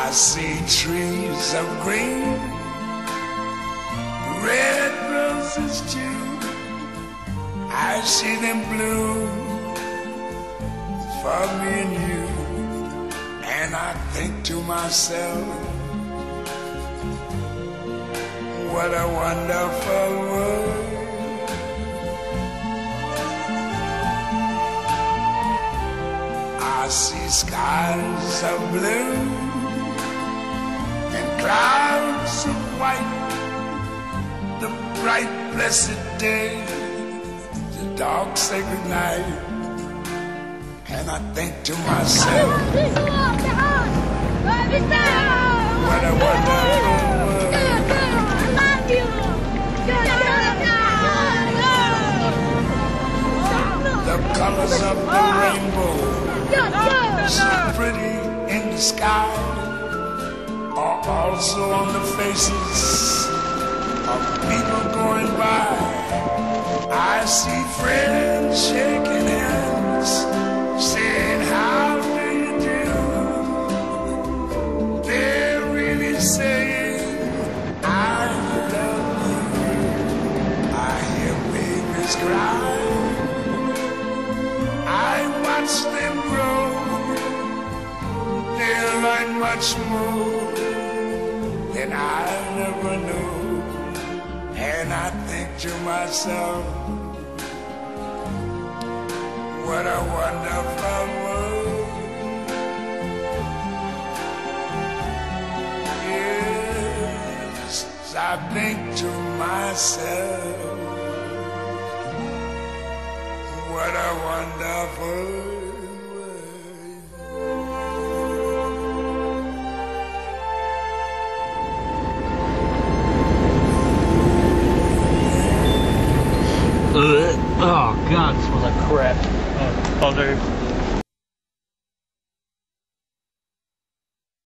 I see trees of green, red roses too. I see them bloom for me and you. And I think to myself, what a wonderful world. I see skies of blue and clouds of white, the bright blessed day, the dark sacred night. And I think to myself, what a wonderful world. The colors of the rainbow, so pretty in the sky, are also on the faces of people going by. I see friends shaking hands, saying, how do you do? They're really saying, I love you. I hear babies cry, I watch them grow. They'll learn much more than I'll ever know. And I think to myself, what a wonderful world. Yes, I think to myself, what a wonderful world. Oh God, it smells like crap. Oh, there.